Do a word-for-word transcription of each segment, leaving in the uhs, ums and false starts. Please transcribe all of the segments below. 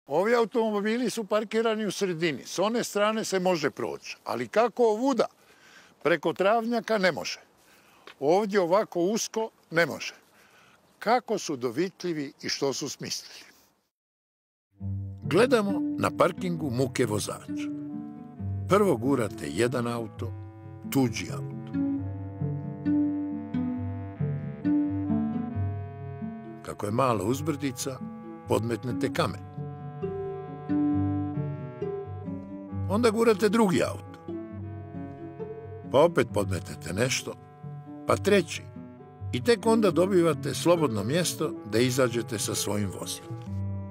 Ovi automobili su parkirani u sredini. S one strane se može proći. Ali kako ovuda? Preko travnjaka ne može. Ovdje ovako usko ne može. Kako su dovitljivi i što su smislili? Gledamo na parkingu muke vozača. Prvo gurate jedan auto, tuđi auto. Kako je mala uzbrdica, podmetnete kamen. Onda gurate drugi auto. Pa opet podmetete nešto, pa treći. I tek onda dobivate slobodno mjesto da izađete sa svojim vozilom.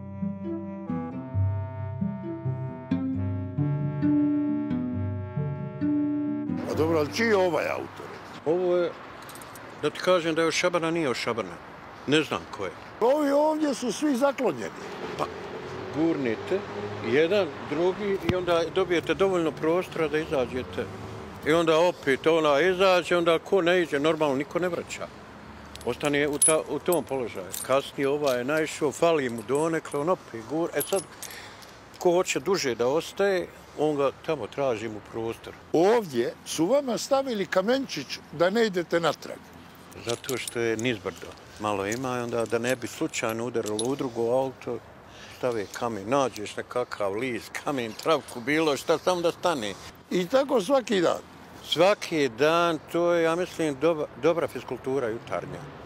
A dobro, ali čiji je ovaj auto? Ovo je, da ti kažem da je od Šabrna, nije od Šabrna. Ne znam ko je. Ovi ovdje su svi zaklonjeni. Pa, gurnite, jedan, drugi i onda dobijete dovoljno prostora da izađete. I onda opet ona izađe, onda ko ne iđe, normalno niko ne vraća. Ostane u, ta, u tom položaju. Kasnije ovaj je naišao, fali mu donekle, on opet gur. E sad, ko hoće duže da ostaje, on ga tamo traži mu prostor. Ovdje su vama stavili kamenčić da ne idete natrag. Zato što je nizbrdo. Malo ima i onda da ne bi slučajno udarilo u drugo auto, stave kamen, nađeš nekakav list, kamen, travku, bilo šta, samo da stane. I tako svaki dan? Svaki dan, to je, ja mislim, dobra, dobra fiskultura jutarnja.